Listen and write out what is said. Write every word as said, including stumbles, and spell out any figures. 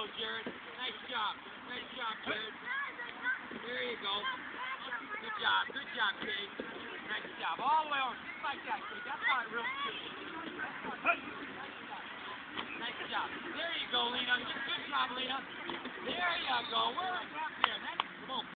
go, Jared. Nice job. Nice job, Jared. There you go. Good job. Good job, Cade. Nice job. All the way over. Just like that, Cade. That's not real skill. Nice job. There you go, Lena. Good job, Lena. There you go. We're up there. That's